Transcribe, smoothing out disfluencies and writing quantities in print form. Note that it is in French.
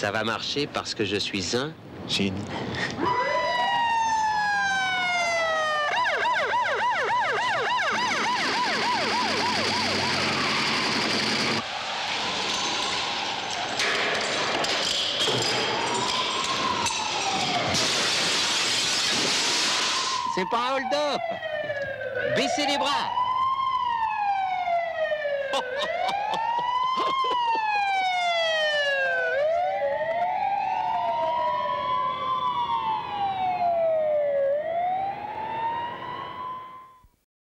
Ça va marcher parce que je suis un génie. C'est pas un hold-up. Baissez les bras.